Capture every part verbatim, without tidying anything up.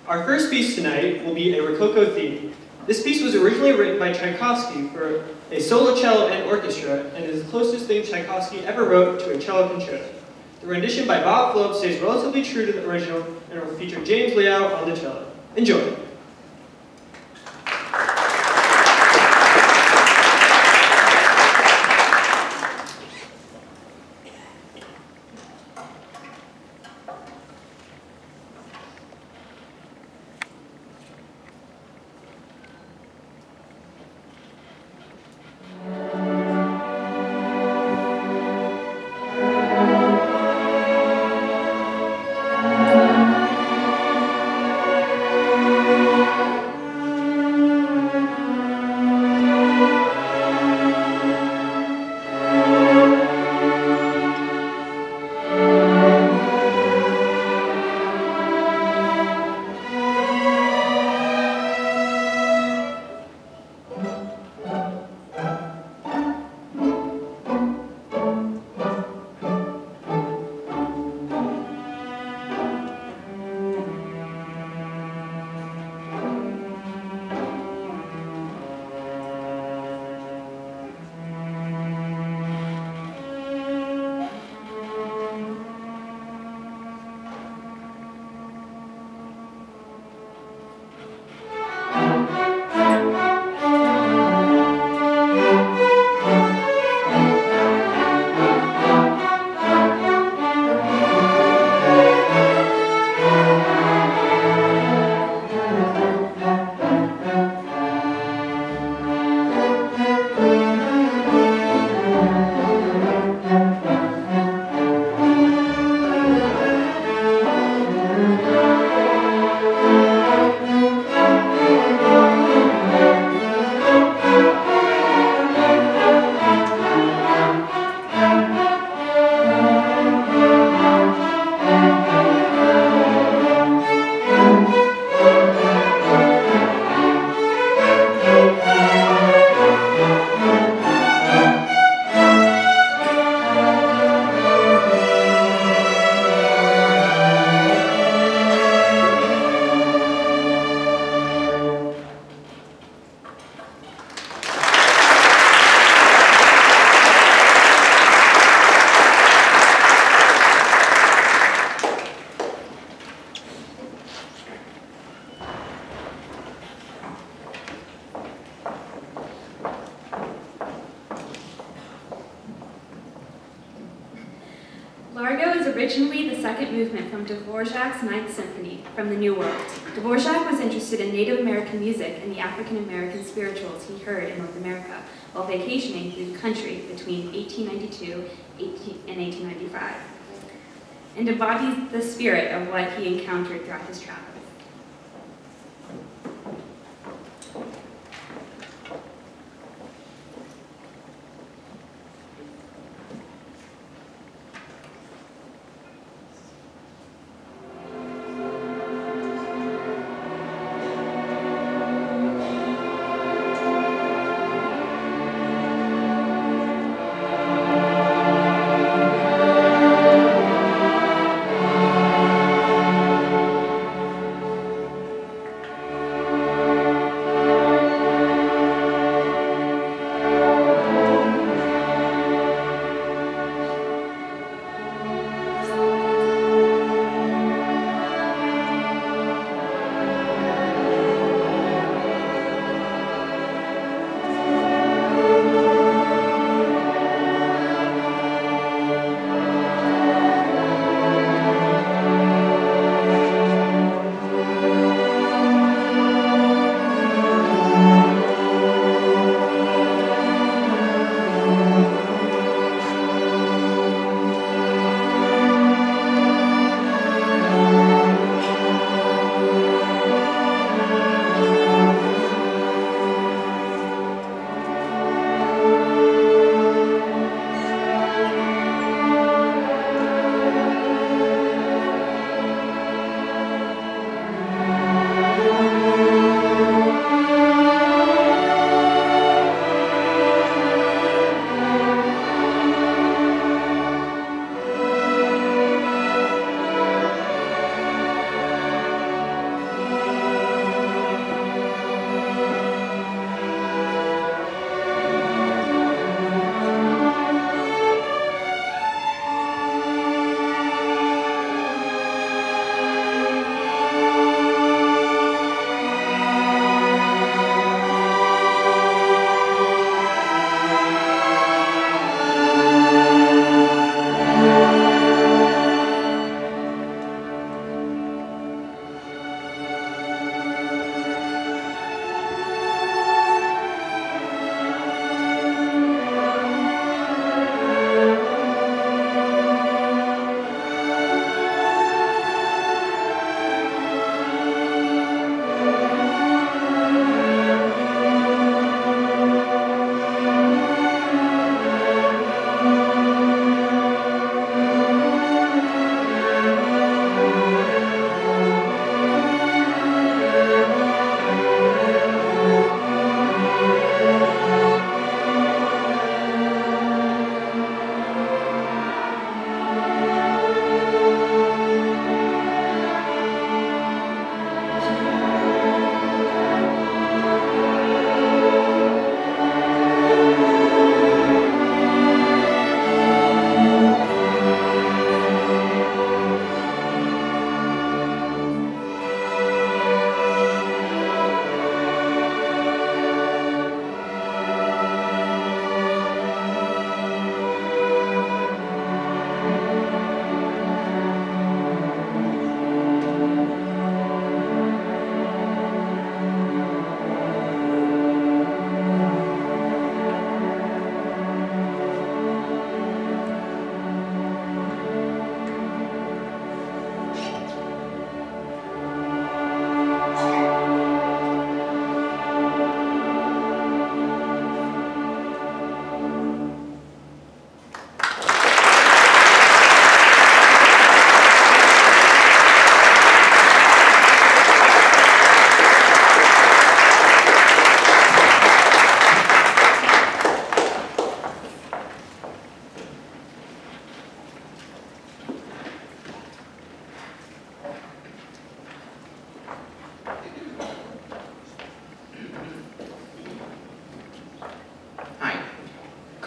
Our first piece tonight will be a Rococo theme. This piece was originally written by Tchaikovsky for a solo cello and orchestra, and is the closest thing Tchaikovsky ever wrote to a cello concerto. The rendition by Bob Floeb stays relatively true to the original and will feature James Liao on the cello. Enjoy! Largo is originally the second movement from Dvorak's Ninth Symphony, from the New World. Dvorak was interested in Native American music and the African American spirituals he heard in North America while vacationing through the country between eighteen ninety-two and eighteen ninety-five, and embodies the spirit of what he encountered throughout his travels.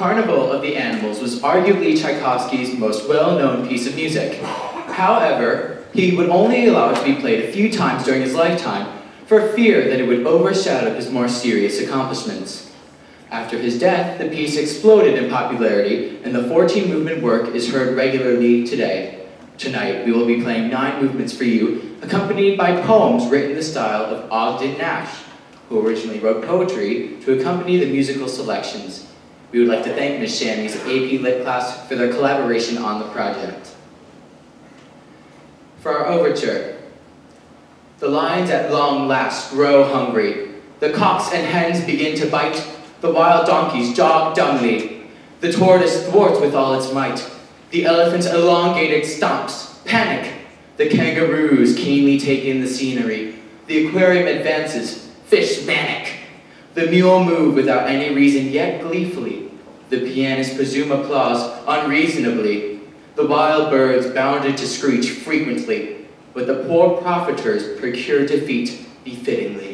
Carnival of the Animals was arguably Tchaikovsky's most well-known piece of music. However, he would only allow it to be played a few times during his lifetime for fear that it would overshadow his more serious accomplishments. After his death, the piece exploded in popularity, and the fourteen-movement work is heard regularly today. Tonight, we will be playing nine movements for you, accompanied by poems written in the style of Ogden Nash, who originally wrote poetry to accompany the musical selections. We would like to thank Miz Shamy's A P Lit class for their collaboration on the project. For our overture, the lions at long last grow hungry. The cocks and hens begin to bite. The wild donkeys jog dumbly. The tortoise thwarts with all its might. The elephant's elongated stomps panic. The kangaroos keenly take in the scenery. The aquarium advances, fish manic. The mule move without any reason, yet gleefully. The pianists presume applause unreasonably. The wild birds bounded to screech frequently, but the poor profiteers procure defeat befittingly.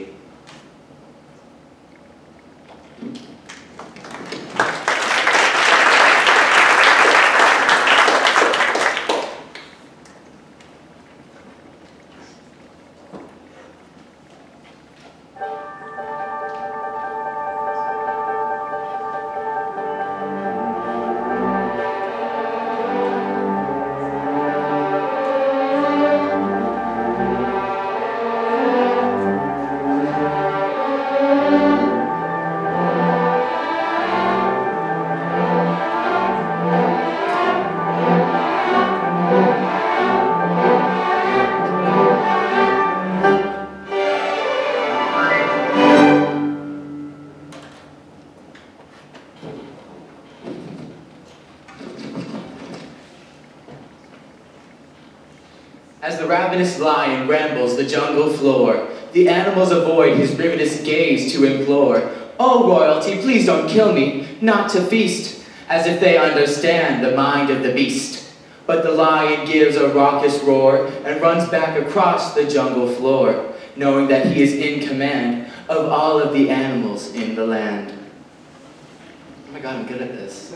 As the ravenous lion rambles the jungle floor, the animals avoid his rivetous gaze to implore, "Oh, royalty, please don't kill me, not to feast," as if they understand the mind of the beast. But the lion gives a raucous roar and runs back across the jungle floor, knowing that he is in command of all of the animals in the land. Oh my God, I'm good at this.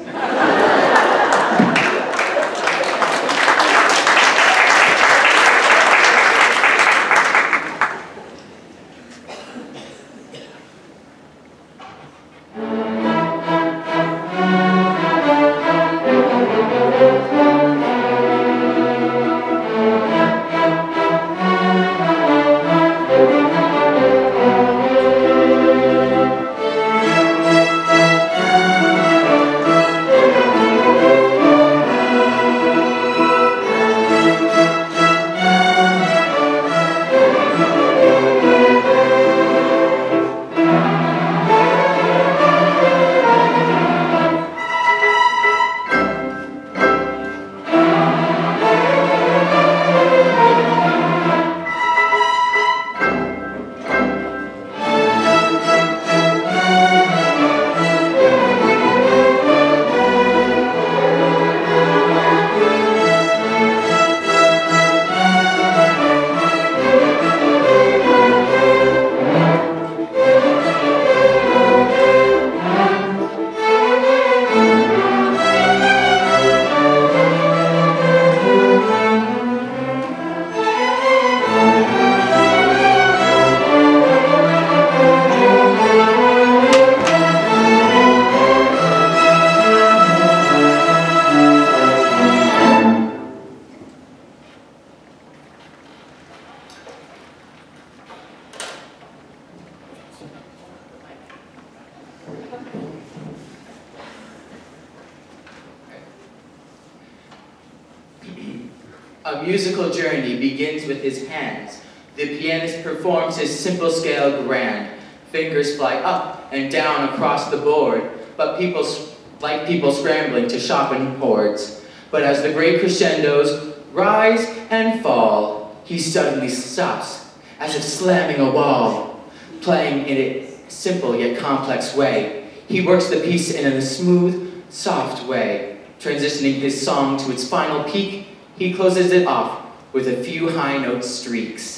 A musical journey begins with his hands. The pianist performs his simple scale grand. Fingers fly up and down across the board, but people, like people scrambling to sharpen chords. But as the great crescendos rise and fall, he suddenly stops, as if slamming a wall, playing in a simple yet complex way. He works the piece in a smooth, soft way, transitioning his song to its final peak. He closes it off with a few high note streaks.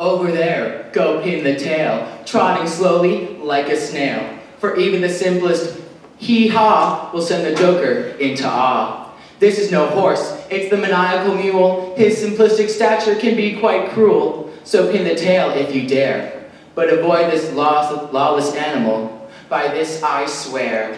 Over there, go pin the tail, trotting slowly like a snail. For even the simplest hee-haw will send the joker into awe. This is no horse, it's the maniacal mule. His simplistic stature can be quite cruel. So pin the tail if you dare, but avoid this law lawless animal. By this I swear.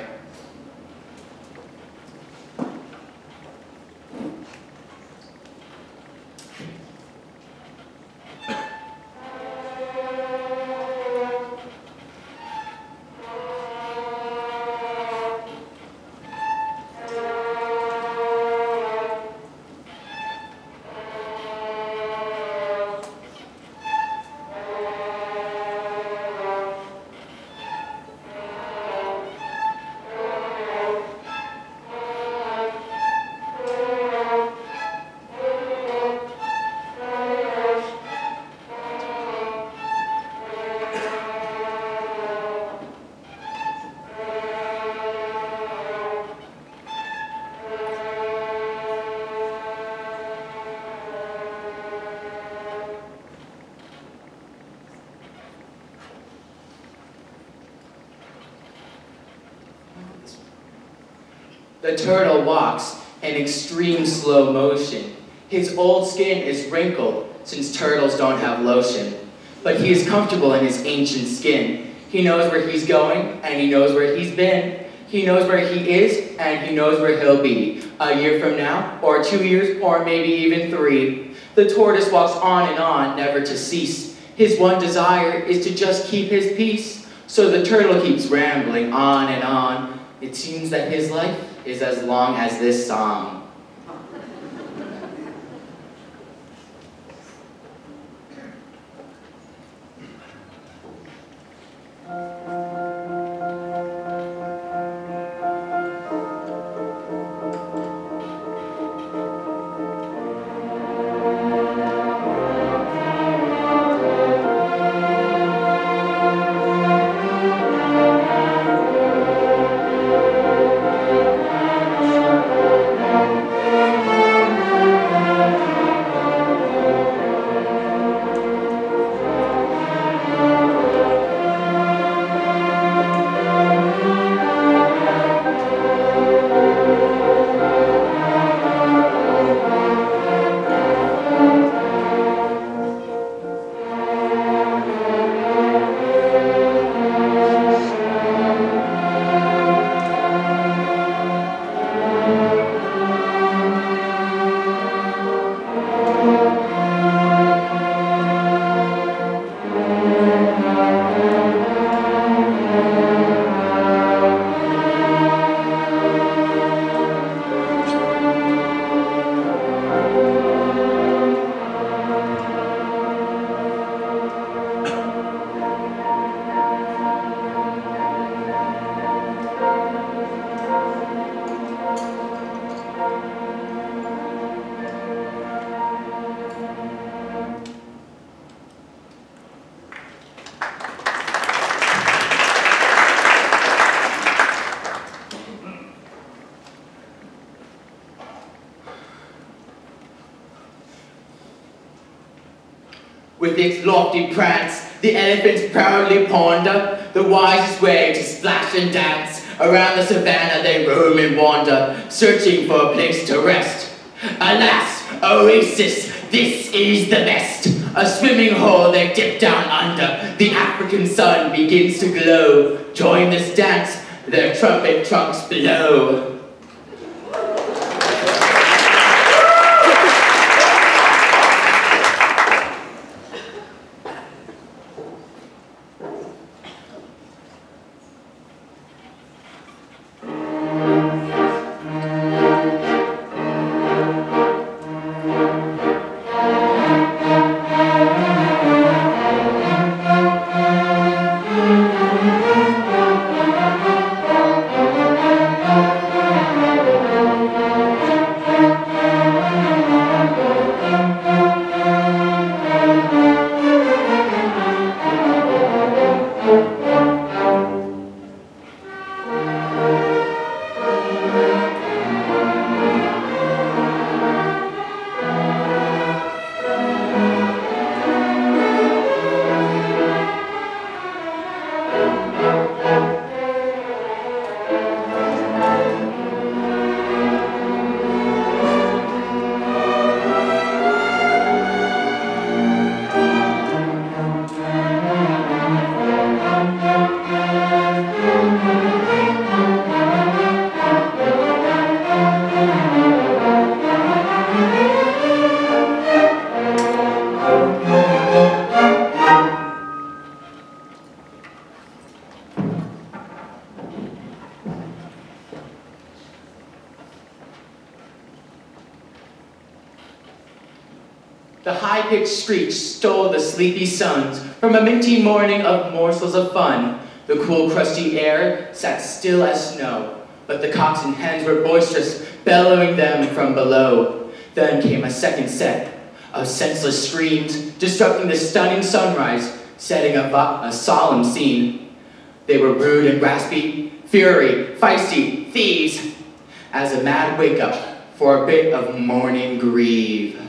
The turtle walks in extreme slow motion. His old skin is wrinkled, since turtles don't have lotion. But he is comfortable in his ancient skin. He knows where he's going, and he knows where he's been. He knows where he is, and he knows where he'll be. A year from now, or two years, or maybe even three. The tortoise walks on and on, never to cease. His one desire is to just keep his peace. So the turtle keeps rambling on and on. It seems that his life is as long as this song. With its lofty prance, the elephants proudly ponder the wisest way to splash and dance. Around the savannah they roam and wander, searching for a place to rest. Alas, oasis, this is the best. A swimming hole they dip down under. The African sun begins to glow. Join this dance, their trumpet trunks blow. The high-pitched screech stole the sleepy suns from a minty morning of morsels of fun. The cool, crusty air sat still as snow, but the cocks and hens were boisterous, bellowing them from below. Then came a second set of senseless screams, disrupting the stunning sunrise, setting a, a solemn scene. They were rude and raspy, fury, feisty, thieves, as a mad wake-up for a bit of morning grieve.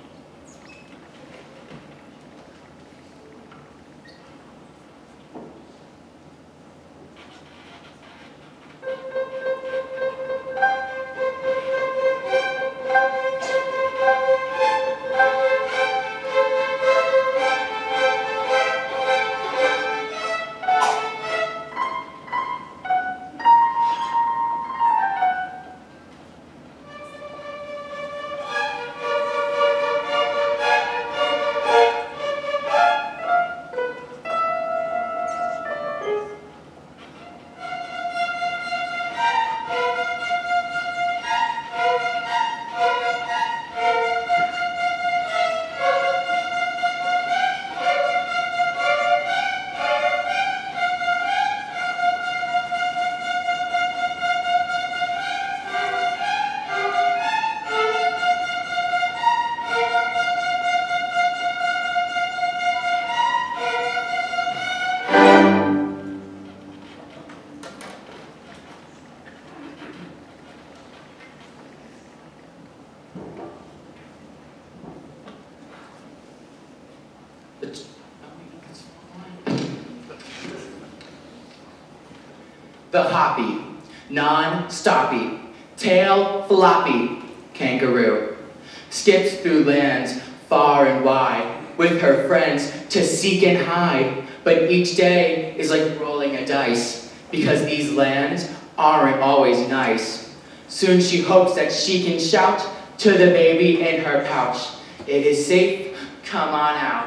The hoppy, non-stoppy, tail floppy kangaroo skips through lands far and wide with her friends to seek and hide, but each day is like rolling a dice because these lands aren't always nice. Soon she hopes that she can shout to the baby in her pouch, "It is safe, come on out."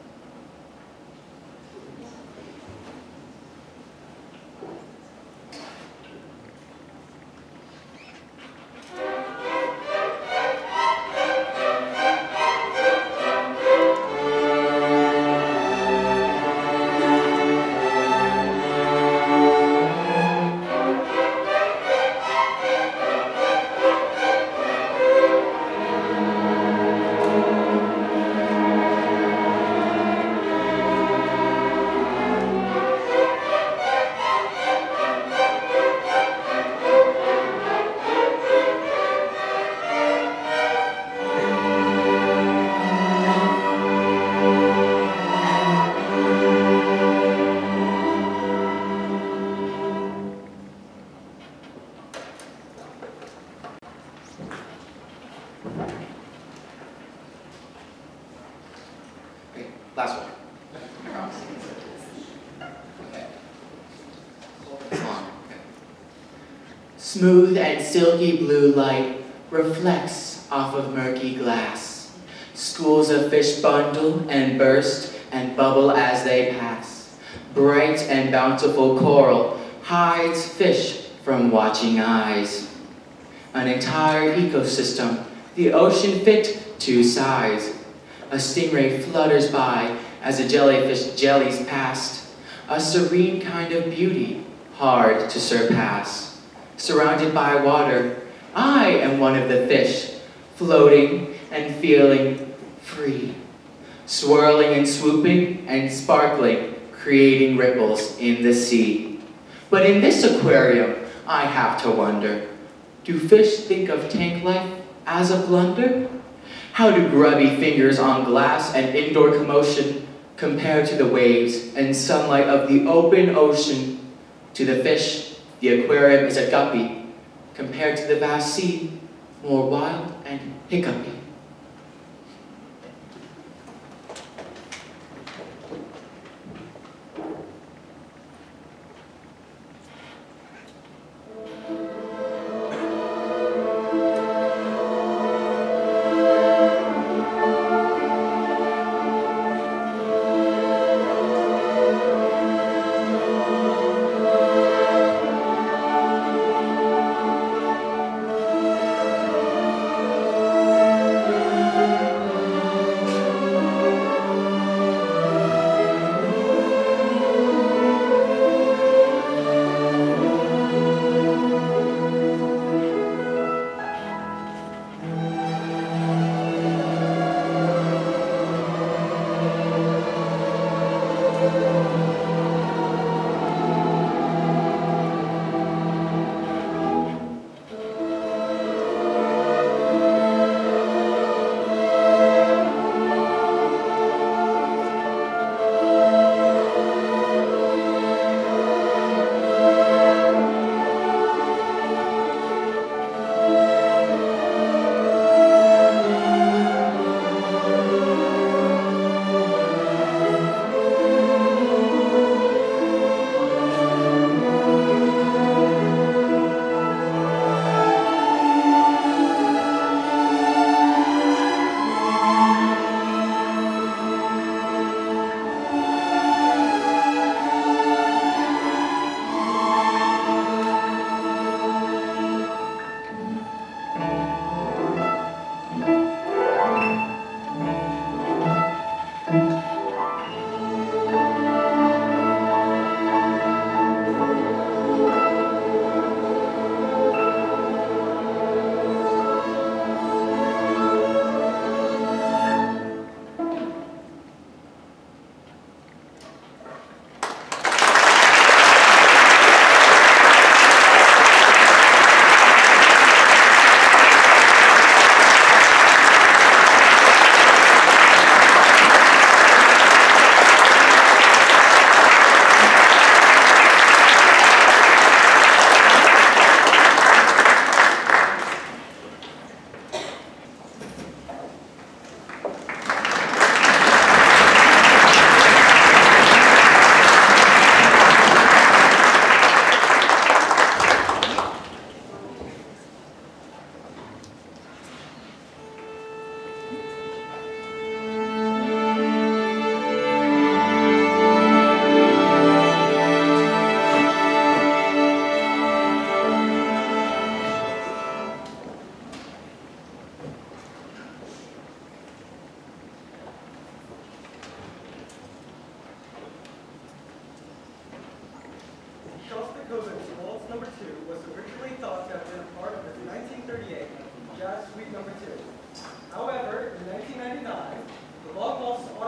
Last one. I promise. Okay. It's long. Okay. Smooth and silky blue light reflects off of murky glass. Schools of fish bundle and burst and bubble as they pass. Bright and bountiful coral hides fish from watching eyes. An entire ecosystem, the ocean fit to size. A stingray flutters by as a jellyfish jellies past. A serene kind of beauty, hard to surpass. Surrounded by water, I am one of the fish, floating and feeling free. Swirling and swooping and sparkling, creating ripples in the sea. But in this aquarium, I have to wonder, do fish think of tank life as a blunder? How do grubby fingers on glass and indoor commotion compare to the waves and sunlight of the open ocean? To the fish, the aquarium is a guppy. Compared to the vast sea, more wild and hiccupy.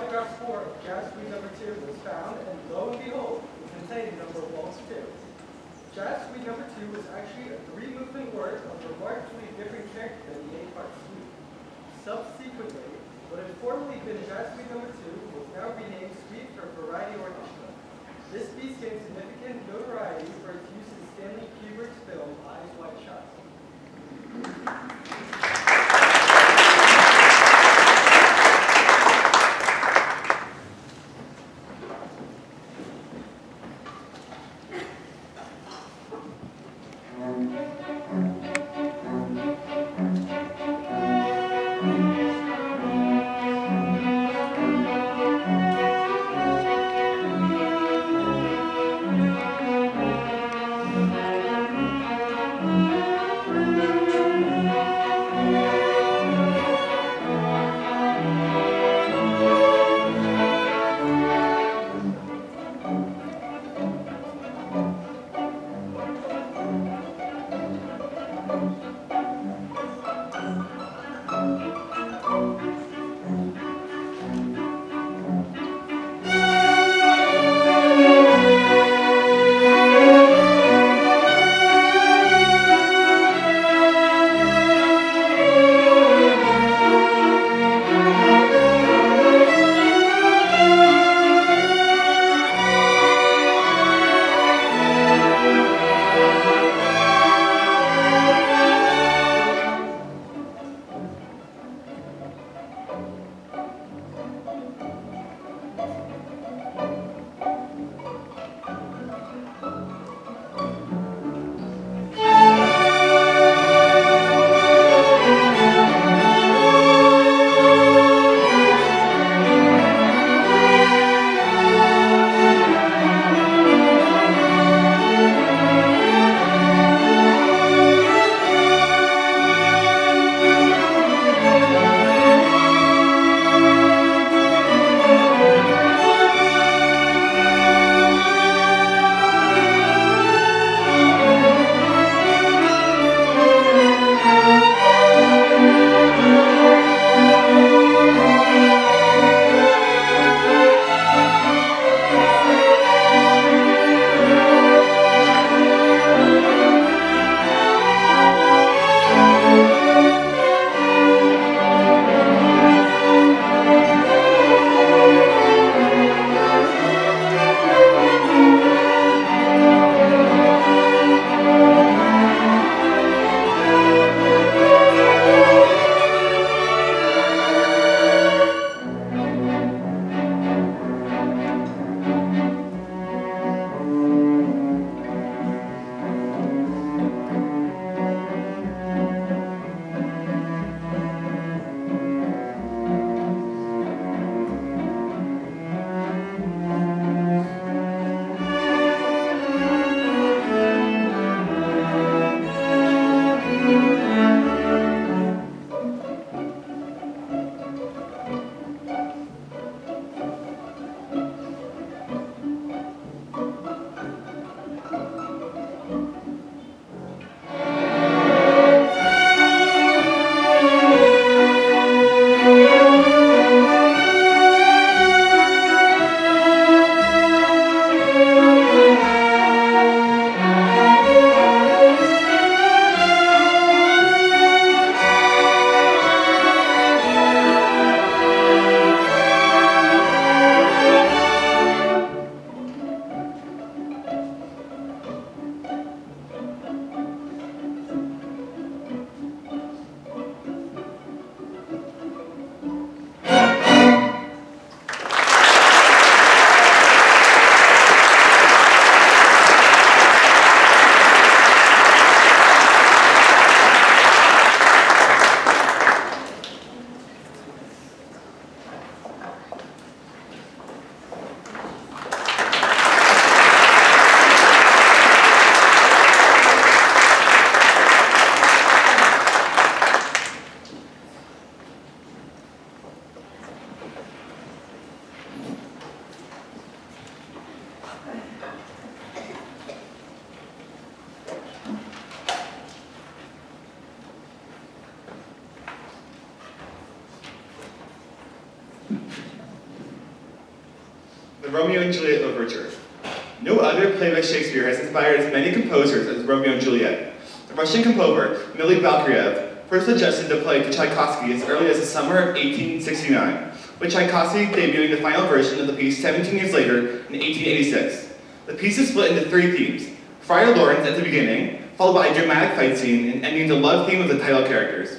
autograph score of Jazz Suite Number Two was found, and lo and behold, it contained number Waltz Two. Jazz Suite Number Two was actually a three-movement work of remarkably different character than the eight-part suite. Subsequently, what had formerly been Jazz Suite Number Two was now renamed Suite for Variety Orchestra. This piece gained significant notoriety for its use in Stanley Kubrick's film Eyes Wide Shut. Thank you. the Romeo and Juliet Overture. No other play by Shakespeare has inspired as many composers as Romeo and Juliet. The Russian composer, Milly Balkariev, first suggested the play to Tchaikovsky as early as the summer of eighteen sixty-nine, with Tchaikovsky debuting the final version of the piece seventeen years later in eighteen eighty-six. The piece is split into three themes: Friar Lawrence at the beginning, followed by a dramatic fight scene, and ending the love theme of the title characters.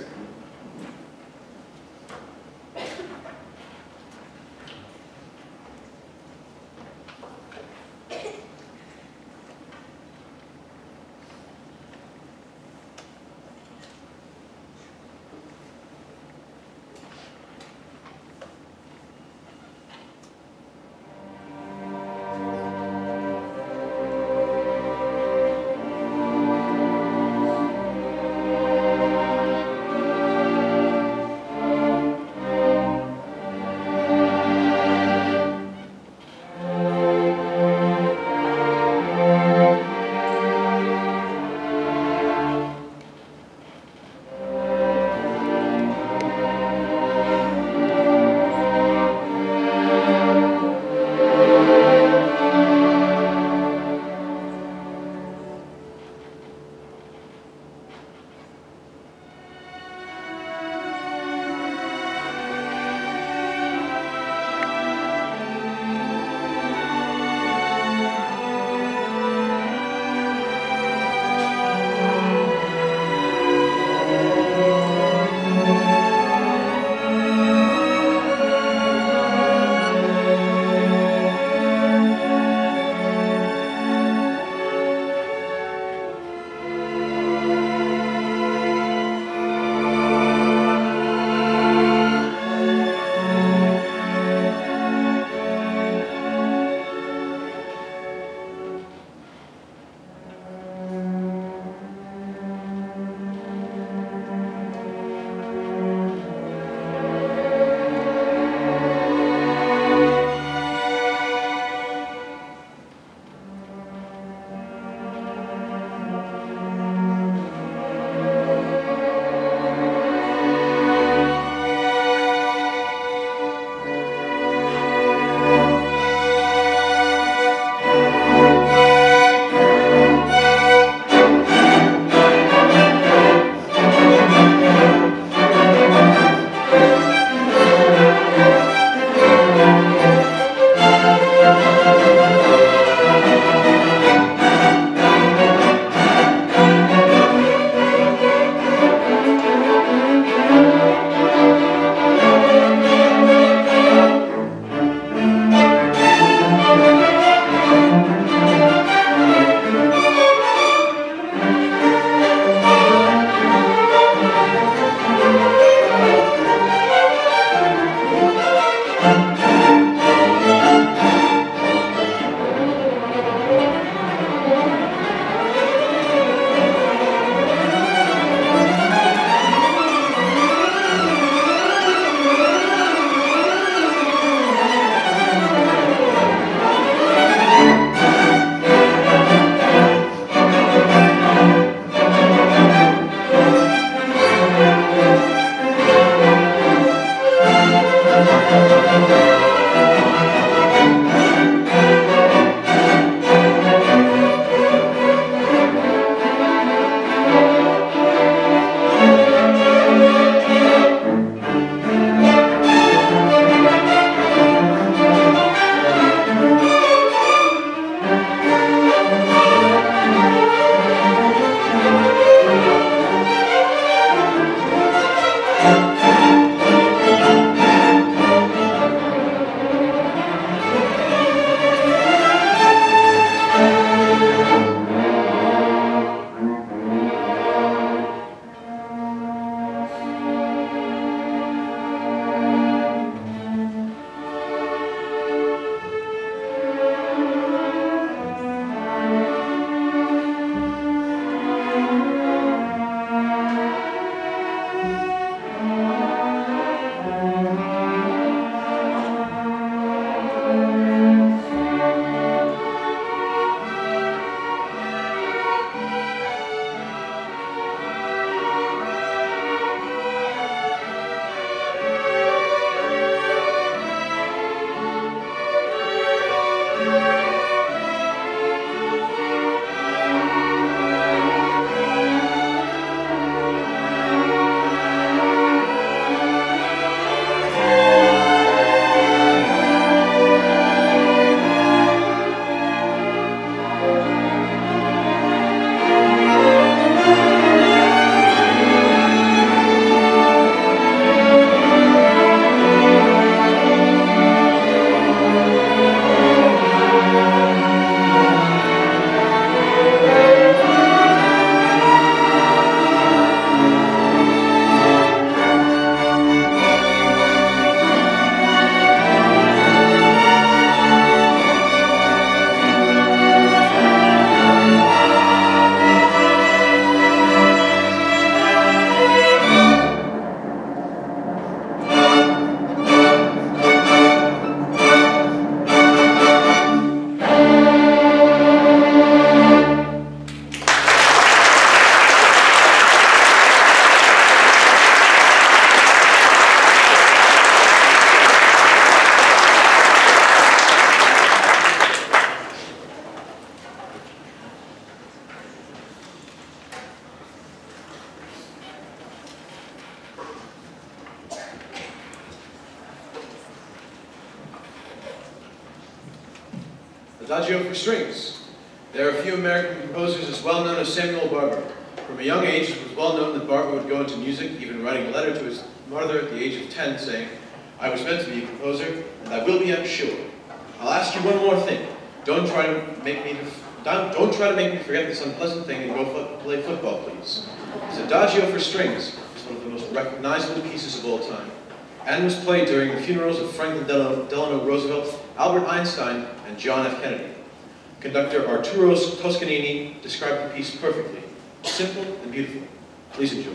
Adagio for strings. There are few American composers as well known as Samuel Barber. From a young age, it was well known that Barber would go into music, even writing a letter to his mother at the age of ten saying, "I was meant to be a composer, and I will be, I'm sure. I'll ask you one more thing. Don't try to make me, don't, don't try to make me forget this unpleasant thing and go fo play football, please." His Adagio for strings is one of the most recognizable pieces of all time, and was played during the funerals of Franklin Delano, Delano Roosevelt, Albert Einstein, and John F. Kennedy. Conductor Arturo Toscanini described the piece perfectly. Simple and beautiful. Please enjoy.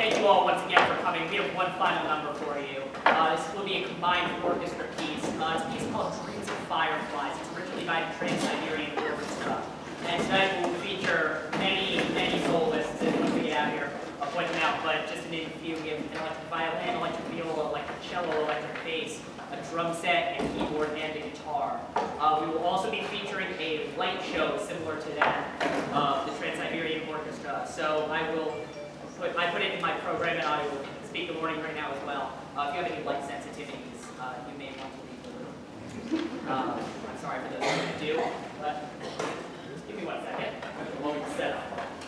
thank you all once again for coming. We have one final number for you. Uh, this will be a combined orchestra piece. Uh, it's a piece called Dreams of Fireflies. It's originally by the Trans-Siberian Orchestra. And tonight we'll feature many, many soloists, and once we get out of here, I'll point them out, but just to name a few, we have an electric violin, electric viola, electric cello, electric bass, a drum set, and keyboard, and a guitar. Uh, we will also be featuring a light show similar to that of the Trans-Siberian Orchestra. So I will put, I put it in my program, and I will speak the morning right now as well. Uh, if you have any light sensitivities, uh, you may want to leave the room. Uh, I'm sorry for those who do, but give me one second. I have a moment to set up.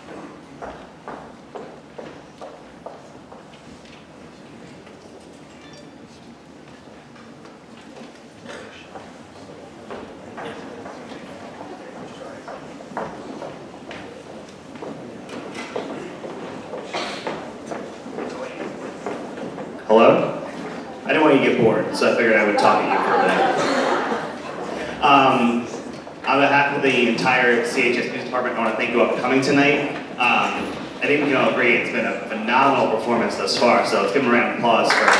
Hello? I didn't want you to get bored, so I figured I would talk at you for a minute. Um, on behalf of the entire C H S Music Department, I want to thank you all for coming tonight. Um, I think we can all agree it's been a phenomenal performance thus far, so let's give them a round of applause for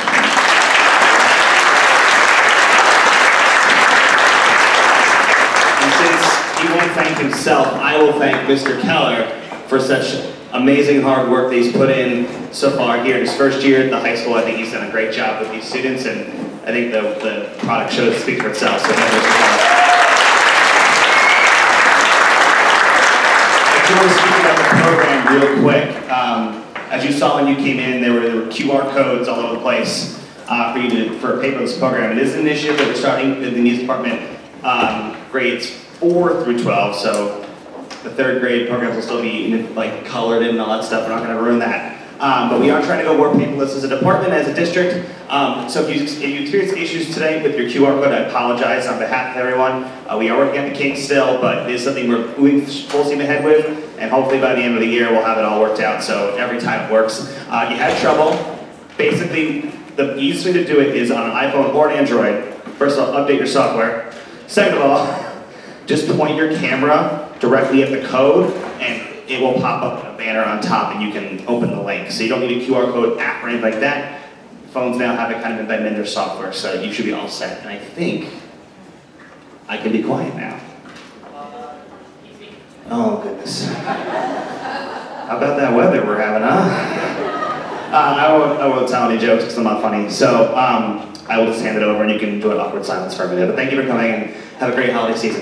And since he won't thank himself, I will thank Mister Keller for such amazing hard work that he's put in so far here in his first year at the high school. I think he's done a great job with these students, and I think the, the product shows speak for itself. So thank you, Mister Keller. I just want to speak about the program real quick. Um, as you saw when you came in, there were, there were Q R codes all over the place uh, for you to for a paperless program. It is an initiative that we're starting in the music department, um, grades four through twelve. So the third grade programs will still be like colored in and all that stuff. We're not going to ruin that. Um, but we are trying to go more paperless as a department, as a district. Um, so if you, if you experience issues today with your Q R code, I apologize on behalf of everyone. Uh, we are working at the kinks still, but it is something we're moving full steam ahead with. And hopefully by the end of the year, we'll have it all worked out. So every time it works. Uh, you had trouble. Basically, the easiest way to do it is on an iPhone or an Android. First of all, update your software. Second of all, just point your camera directly at the code, and it will pop up a banner on top, and you can open the link. So you don't need a Q R code app or anything like that. Phones now have it kind of embedded in their software, so you should be all set. And I think I can be quiet now. Oh, goodness. How about that weather we're having, huh? Uh, I, won't, I won't tell any jokes because I'm not funny. So um, I will just hand it over, and you can enjoy awkward silence for a minute. But thank you for coming, and have a great holiday season.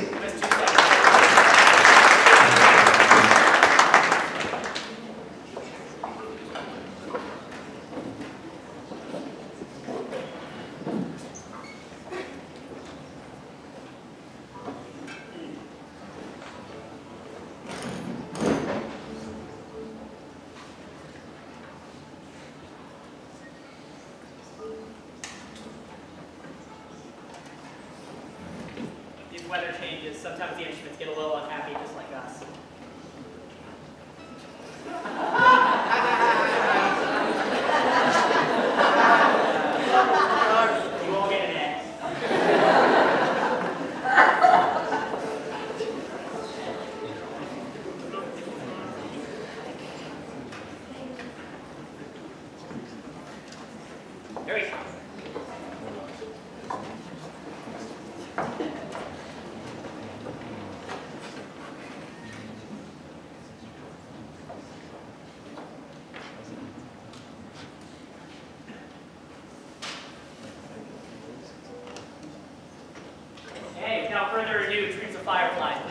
Weather changes, sometimes the instruments get a little unhappy, just like us. You all get an A. There we go. Without further ado, Dreams of Fireflies.